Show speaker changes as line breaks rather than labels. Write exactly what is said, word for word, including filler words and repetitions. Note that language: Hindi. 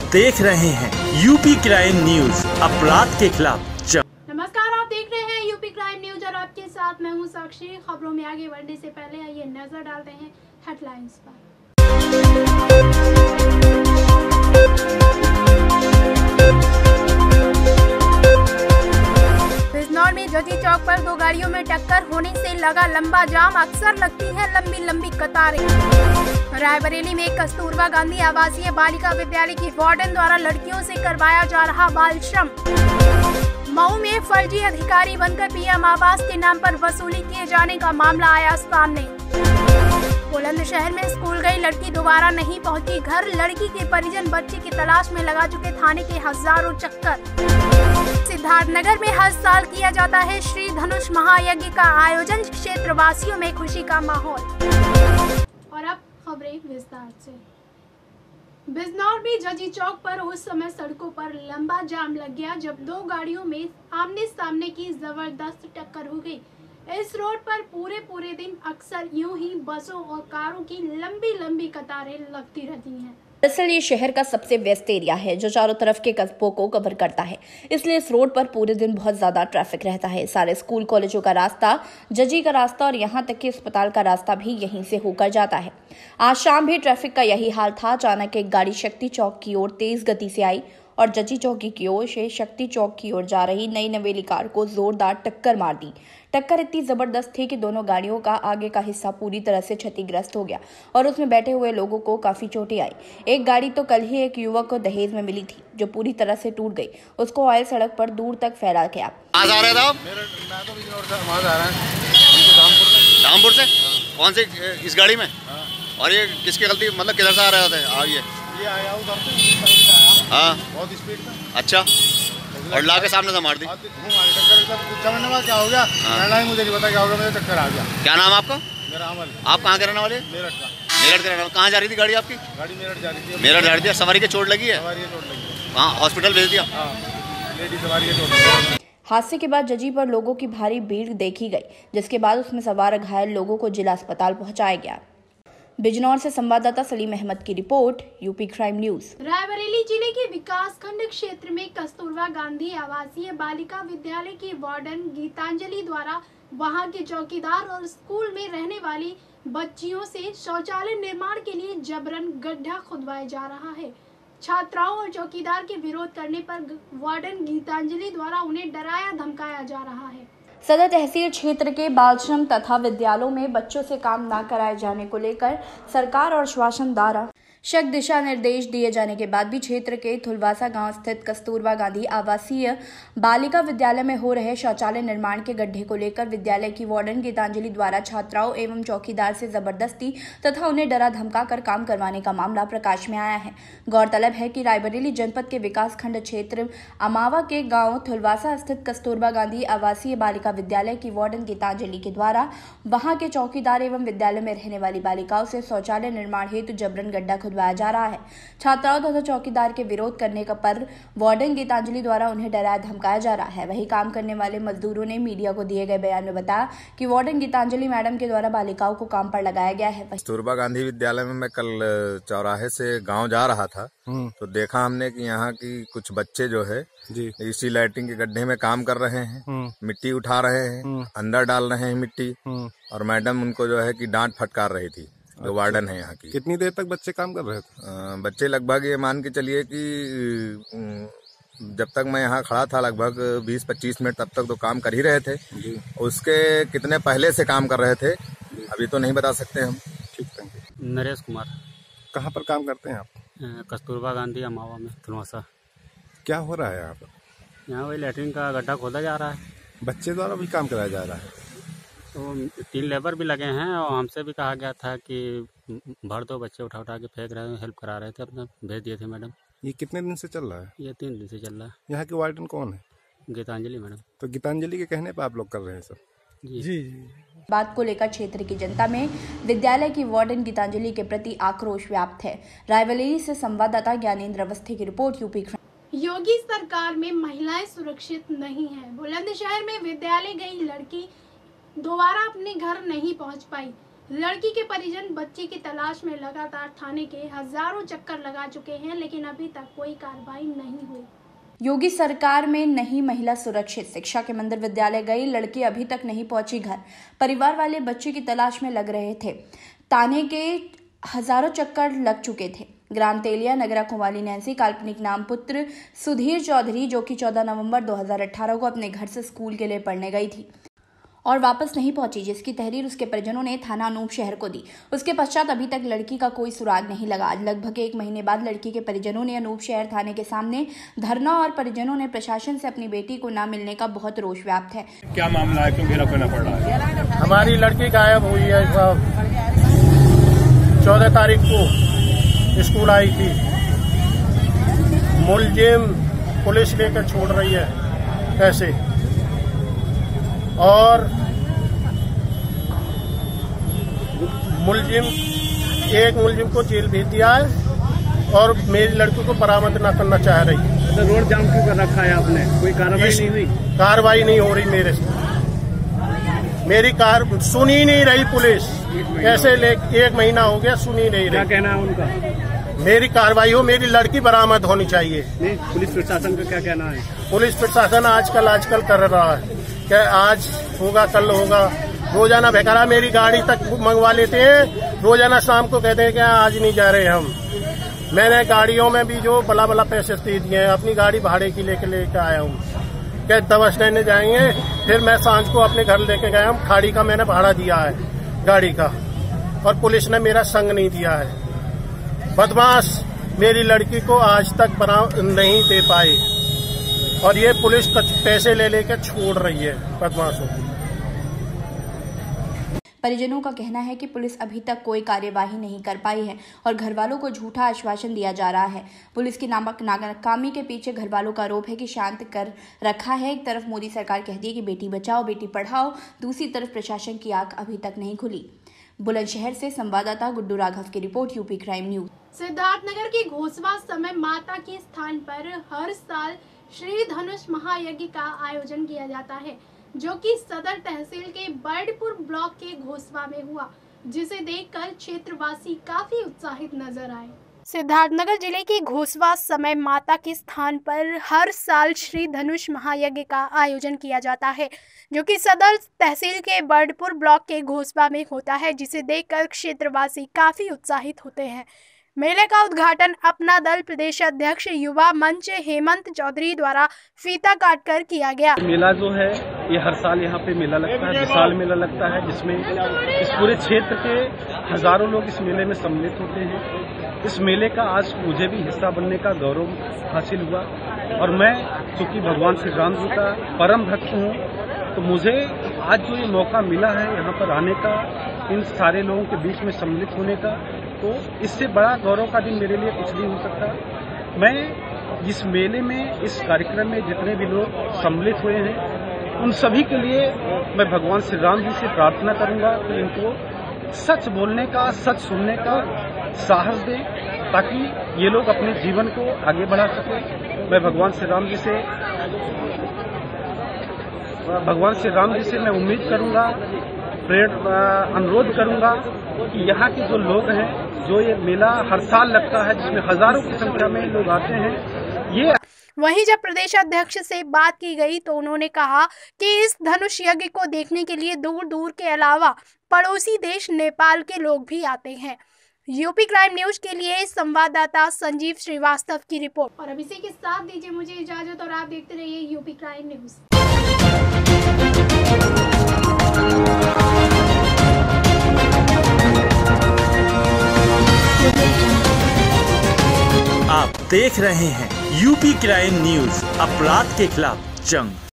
देख रहे हैं यूपी क्राइम न्यूज, अपराध के खिलाफ।
नमस्कार, आप देख रहे हैं यूपी क्राइम न्यूज और आपके साथ मैं हूं साक्षी। खबरों में आगे बढ़ने से पहले आइए नजर डालते हैं हेडलाइंस पर। बिजनौर में जजी चौक पर दो गाड़ियों में टक्कर होने से लगा लंबा जाम, अक्सर लगती है लंबी लंबी कतारें। रायबरेली में कस्तूरबा गांधी आवासीय बालिका विद्यालय की वार्डन द्वारा लड़कियों से करवाया जा रहा बाल श्रम। मऊ में फर्जी अधिकारी बनकर पीएम आवास के नाम पर वसूली किए जाने का मामला आया सामने। बुलंदशहर में स्कूल गई लड़की दोबारा नहीं पहुंची घर, लड़की के परिजन बच्चे की तलाश में लगा चुके थाने के हजारों चक्कर। सिद्धार्थनगर में हर साल किया जाता है श्री धनुष महायज्ञ का आयोजन, क्षेत्रवासियों में खुशी का माहौल। और अब खबरें विस्तार से। बिजनौर में जजी चौक पर उस समय सड़कों पर लंबा जाम लग गया जब दो गाड़ियों में आमने सामने की जबरदस्त टक्कर हो गई। इस रोड पर पूरे पूरे दिन अक्सर यूं ही बसों और कारों की लंबी लंबी कतारें लगती रहती हैं।
दरअसल ये शहर का सबसे व्यस्त एरिया है जो चारों तरफ के कस्बों को कवर करता है, इसलिए इस रोड पर पूरे दिन बहुत ज्यादा ट्रैफिक रहता है। सारे स्कूल कॉलेजों का रास्ता, जजी का रास्ता और यहाँ तक कि अस्पताल का रास्ता भी यहीं से होकर जाता है। आज शाम भी ट्रैफिक का यही हाल था। अचानक एक गाड़ी शक्ति चौक की ओर तेज गति से आई और जजी चौकी की ओर से शक्ति चौक की ओर जा रही नई नवेली कार को जोरदार टक्कर मार दी। टक्कर इतनी जबरदस्त थी कि दोनों गाड़ियों का आगे का हिस्सा पूरी तरह से क्षतिग्रस्त हो गया और उसमें बैठे हुए लोगों को काफी चोटें आई। एक गाड़ी तो कल ही एक युवक को दहेज में मिली थी जो पूरी तरह से टूट गई। उसको ऑयल सड़क पर दूर तक फैला गया।
आज आ रहे थे आप?
मैं तो बिजनौर से वहाँ जा रहा है। धामपुर से।
धामपुर से? कौन से इस गाड़ी में? और ये किसकी गलती, मतलब किधर से आ रहे थे? आ ये
ये आया उधर से।
हाँ,
बहुत स्पीड में।
अच्छा, और ला के सामने से मार दी।
समझने में क्या हो गया? हाँ। मुझे नहीं पता क्या होगा, मुझे चक्कर आ गया।
क्या नाम है आपका?
मेरा अमल।
आप कहाँ के रहने वाले?
मेरठ का।
मेरठ के रहने वाले। कहाँ जा रही थी गाड़ी आपकी?
गाड़ी मेरठ जा रही थी।
मेरठ जा रही थी। सवारी के चोट लगी है?
सवारी के चोट लगी है।
हाँ, हॉस्पिटल भेज दिया?
हाँ, लेडी सवारी के चोट लगी है।
हादसे के बाद जजी पर लोगों की भारी भीड़ देखी गई, जिसके बाद उसमें सवार घायल लोगों को जिला अस्पताल पहुंचाया गया। बिजनौर से संवाददाता सलीम अहमद की report, UP crime news.
Raebareli जिले के विकास खंड क्षेत्र में कस्तूरबा गांधी आवासीय बालिका विद्यालय की वार्डन गीतांजलि द्वारा वहां के चौकीदार और स्कूल में रहने वाली बच्चियों से शौचालय निर्माण के लिए जबरन गड्ढा खुदवाया जा रहा है। छात्राओं और चौकीदार के विरोध करने पर वार्डन गीतांजलि द्वारा उन्हें डराया धमकाया जा रहा है।
सदर तहसील क्षेत्र के बालश्रम तथा विद्यालयों में बच्चों से काम न कराए जाने को लेकर सरकार और शासन द्वारा शक दिशा निर्देश दिए जाने के बाद भी क्षेत्र के थुलवासा गांव स्थित कस्तूरबा गांधी आवासीय बालिका विद्यालय में हो रहे शौचालय निर्माण के गड्ढे को लेकर विद्यालय की वार्डन गीतांजलि द्वारा छात्राओं एवं चौकीदार से जबरदस्ती तथा उन्हें डरा धमका कर काम करवाने का मामला प्रकाश में आया है। गौरतलब है कि रायबरेली जनपद के विकास खंड क्षेत्र अमावा के गाँव थुलवासा स्थित कस्तूरबा गांधी आवासीय बालिका विद्यालय की वार्डन गीतांजलि के द्वारा वहां के चौकीदार एवं विद्यालय में रहने वाली बालिकाओं से शौचालय निर्माण हेतु जबरन गड्ढा खुदवाया जा रहा है। छात्राओं तथा चौकीदार के विरोध करने का पर वार्डन गीतांजलि द्वारा उन्हें डराया धमकाया जा रहा है। वही काम करने वाले मजदूरों ने मीडिया को दिए गए बयान में बताया कि वार्डन गीतांजलि मैडम के द्वारा बालिकाओं को काम पर लगाया गया है।
कस्तूरबा गांधी विद्यालय में मैं कल चौराहे से गांव जा रहा था तो देखा हमने कि यहाँ की कुछ बच्चे जो है जी इसी लाइटिंग के गड्ढे में काम कर रहे हैं, मिट्टी उठा रहे हैं, अंदर डाल रहे हैं मिट्टी, और मैडम उनको जो है कि डांट फटकार रही थी, जो वार्डन है यहाँ की।
कितनी देर तक बच्चे काम कर रहे थे?
आ, बच्चे लगभग ये मान के चलिए कि जब तक मैं यहाँ खड़ा था लगभग बीस पच्चीस मिनट तब तक तो काम कर ही रहे थे। जी। उसके कितने पहले से काम कर रहे थे अभी तो नहीं बता सकते हम।
ठीक, थैंक यू।
नरेश कुमार।
कहाँ पर काम करते हैं आप?
कस्तूरबा गांधी अमावा में थुलवासा।
क्या हो रहा है यहाँ पर?
यहाँ वही लैट्रिन का गड्ढा खोदा जा रहा है।
बच्चे द्वारा भी काम कराया जा रहा है?
तो तीन लेबर भी लगे हैं और हमसे भी कहा गया था कि भर दो, बच्चे उठा उठा के फेंक रहे हैं, हेल्प करा रहे थे, अपने भेज दिए थे मैडम।
ये कितने दिन से चल रहा है?
ये तीन दिन से चल रहा है।
यहाँ की वार्डन कौन है?
गीतांजलि मैडम।
तो गीतांजलि के कहने पर आप लोग कर रहे हैं सब?
जी
जी।
बात को लेकर क्षेत्र की जनता में विद्यालय की वार्डन गीतांजलि के प्रति आक्रोश व्याप्त है। रायबरेली से संवाददाता ज्ञानेंद्र अवस्थी की रिपोर्ट, यूपी।
योगी सरकार में महिलाएं सुरक्षित नहीं है। बुलंदशहर में विद्यालय गई लड़की दोबारा अपने घर नहीं पहुंच पाई। लड़की के परिजन बच्ची की तलाश में लगातार थाने के हजारों चक्कर लगा चुके हैं, लेकिन अभी तक कोई कार्रवाई नहीं हुई।
योगी सरकार में नहीं महिला सुरक्षित, शिक्षा के मंदिर विद्यालय गई लड़की अभी तक नहीं पहुंची घर। परिवार वाले बच्चे की तलाश में लग रहे थे। थाने के हजारों चक्कर लग चुके थे। ग्राम तेलिया नगरा कुमारी नैन्सी काल्पनिक नाम पुत्र सुधीर चौधरी, जो कि चौदह नवंबर दो हज़ार अठारह को अपने घर से स्कूल के लिए पढ़ने गई थी और वापस नहीं पहुंची, जिसकी तहरीर उसके परिजनों ने थाना अनूप शहर को दी। उसके पश्चात अभी तक लड़की का कोई सुराग नहीं लगा। आज लगभग एक महीने बाद लड़की के परिजनों ने अनूप शहर थाने के सामने धरना और परिजनों ने प्रशासन से अपनी बेटी को न मिलने का बहुत रोष व्याप्त है।
क्या मामला है, क्यों गिरफ्तार पड़ रहा है?
हमारी लड़की गायब हुई है साहब। चौदह तारीख को स्कूल आई थी। मुलजिम पुलिस लेकर छोड़ रही है पैसे और मुलजिम एक मुलजिम को जेल भेज दिया है और मेरी लड़की को बरामद न करना चाह रही है।
तो रोड जाम क्यों कर रखा है आपने? कोई कार्रवाई नहीं हुई?
कार्रवाई नहीं हो रही मेरे से। मेरी कार सुनी नहीं रही पुलिस। ऐसे ले एक महीना हो गया, सुनी नहीं रही।
क्या कहना है उनका?
मेरी कार्रवाई हो, मेरी लड़की बरामद होनी चाहिए।
नहीं, पुलिस प्रशासन का क्या कहना है?
पुलिस प्रशासन आजकल आजकल कर रहा है क्या आज होगा कल होगा। रोजाना बेकारा मेरी गाड़ी तक मंगवा लेते हैं। रोजाना शाम को कहते हैं कि आज नहीं जा रहे हम। मैंने गाड़ियों में भी जो बला बला पैसे दे दिए हैं। अपनी गाड़ी भाड़े की लेके लेके आया हूँ। क्या दवा स्टैंड जाएंगे, फिर मैं सांझ को अपने घर लेके गया हूँ। खाड़ी का मैंने भाड़ा दिया है गाड़ी का और पुलिस ने मेरा संग नहीं दिया है। बदमाश मेरी लड़की को आज तक बरामद नहीं दे पाए और ये पुलिस पैसे ले लेकर छोड़ रही है बदमाशों को।
परिजनों का कहना है कि पुलिस अभी तक कोई कार्यवाही नहीं कर पाई है और घर वालों को झूठा आश्वासन दिया जा रहा है। पुलिस की नामक नाकामी के पीछे घर वालों का आरोप है कि शांत कर रखा है। एक तरफ मोदी सरकार कहती है कि बेटी बचाओ बेटी पढ़ाओ, दूसरी तरफ प्रशासन की आंख अभी तक नहीं खुली। बुलंदशहर से संवाददाता गुड्डू राघव की report, UP crime news.
Siddharthnagar की घोसवा समय माता के स्थान पर हर साल श्री धनुष महायज्ञ का आयोजन किया जाता है, जो कि सदर तहसील के बर्डपुर ब्लॉक के घोसवा में हुआ, जिसे देखकर क्षेत्रवासी काफी उत्साहित नजर आए। सिद्धार्थनगर जिले की घोसवा समय माता के स्थान पर हर साल श्री धनुष महायज्ञ का आयोजन किया जाता है, जो कि सदर तहसील के बर्डपुर ब्लॉक के घोसवा में होता है, जिसे देखकर क्षेत्रवासी काफी उत्साहित होते हैं। मेले का उद्घाटन अपना दल प्रदेश अध्यक्ष युवा मंच हेमंत चौधरी द्वारा फीता काटकर किया गया।
मेला जो है ये हर साल यहाँ पे मेला लगता है, विशाल मेला लगता है, जिसमें इस पूरे क्षेत्र के हजारों लोग इस मेले में सम्मिलित होते हैं। इस मेले का आज मुझे भी हिस्सा बनने का गौरव हासिल हुआ और मैं चूंकि भगवान श्री राम जी का परम भक्त हूँ, तो मुझे आज जो ये मौका मिला है यहाँ पर आने का, इन सारे लोगों के बीच में सम्मिलित होने का, तो इससे बड़ा गौरव का दिन मेरे लिए कुछ नहीं हो सकता। मैं इस मेले में, इस कार्यक्रम में जितने भी लोग सम्मिलित हुए हैं, उन सभी के लिए मैं भगवान श्री राम जी से प्रार्थना करूंगा कि इनको सच बोलने का, सच सुनने का साहस दे, ताकि ये लोग अपने जीवन को आगे बढ़ा सके। मैं भगवान श्री राम जी से भगवान श्री राम जी से मैं उम्मीद करूंगा, प्रेरणा अनुरोध करूंगा कि यहाँ के जो लोग हैं, जो ये मेला हर साल लगता है, जिसमें हजारों की संख्या में लोग आते हैं, ये
वहीं जब प्रदेश अध्यक्ष से बात की गई तो उन्होंने कहा कि इस धनुष यज्ञ को देखने के लिए दूर दूर के अलावा पड़ोसी देश नेपाल के लोग भी आते हैं। यूपी क्राइम न्यूज के लिए संवाददाता संजीव श्रीवास्तव की रिपोर्ट। और अब इसी के साथ दीजिए मुझे इजाजत और आप देखते रहिए यूपी क्राइम न्यूज।
आप देख रहे हैं यूपी क्राइम न्यूज, अपराध के खिलाफ जंग।